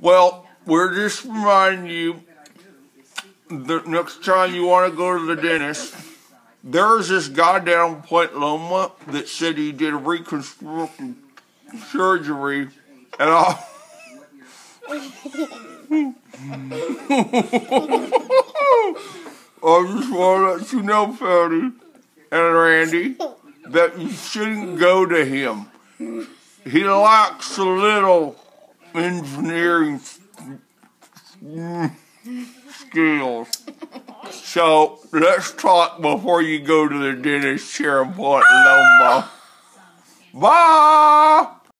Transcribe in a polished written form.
Well, we're just reminding you that next time you want to go to the dentist, there's this goddamn Point Loma that said he did a reconstructive surgery and all. I just want to let you know, Patty and Randy, that you shouldn't go to him. He lacks a little engineering skills. So let's talk before you go to the dentist here in Point Loma. Bye!